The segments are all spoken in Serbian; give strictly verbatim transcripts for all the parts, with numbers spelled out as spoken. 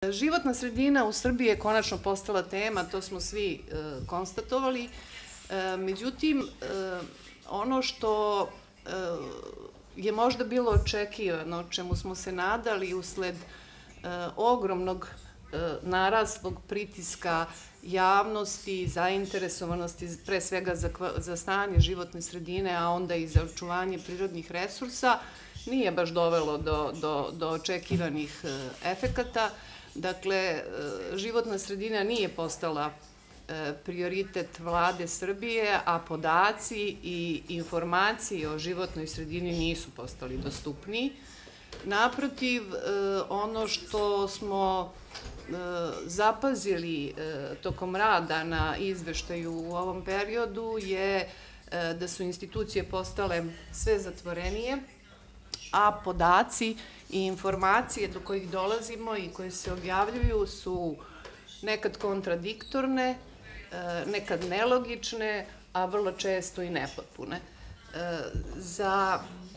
Životna sredina u Srbiji je konačno postala tema, to smo svi konstatovali. Međutim, ono što je možda bilo očekivano, čemu smo se nadali usled ogromnog naraslog pritiska javnosti, zainteresovanosti pre svega za stanje životne sredine, a onda i za očuvanje prirodnih resursa, nije baš dovelo do očekivanih efekata. Dakle, životna sredina nije postala prioritet Vlade Srbije, a podaci i informacije o životnoj sredini nisu postali dostupniji. Naprotiv, ono što smo zapazili tokom rada na izveštaju u ovom periodu je da su institucije postale sve zatvorenije, a podaci i informacije do kojih dolazimo i koje se objavljuju su nekad kontradiktorne, nekad nelogične, a vrlo često i nepotpune. Za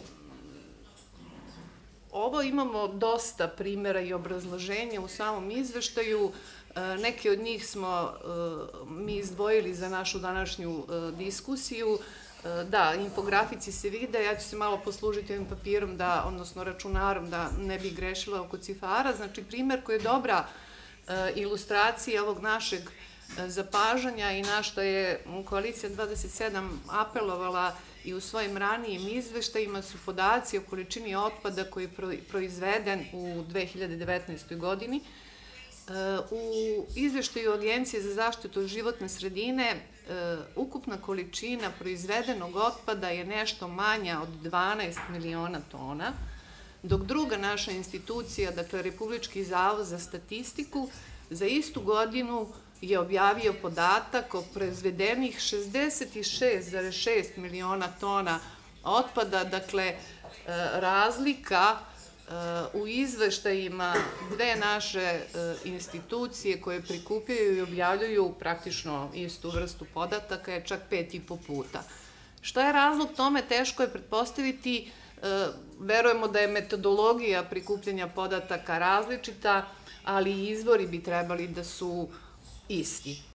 ovo imamo dosta primjera i obrazloženja u samom izveštaju. Neke od njih smo mi izdvojili za našu današnju diskusiju. Da, infografici se vide, ja ću se malo poslužiti ovim papirom, odnosno računarom, da ne bih grešila oko cifara. Znači, primjer koji je dobra ilustracija ovog našeg zapažanja i na što je Koalicija dvadeset sedam apelovala i u svojim ranijim izveštajima su podaci o količini otpada koji je proizveden u dve hiljade devetnaestoj godini. U izveštaju Agencije za zaštitu životne sredine ukupna količina proizvedenog otpada je nešto manja od dvanaest miliona tona, dok druga naša institucija, dakle Republički zavod za statistiku, za istu godinu je objavio podatak o proizvedenih šezdeset šest zarez šest miliona tona otpada. Dakle, razlika u izveštajima dve naše institucije koje prikupljaju i objavljuju praktično istu vrstu podataka je čak pet i po puta. Šta je razlog tome? Teško je pretpostaviti. Verujemo da je metodologija prikupljanja podataka različita, ali i izvori bi trebali da su isti.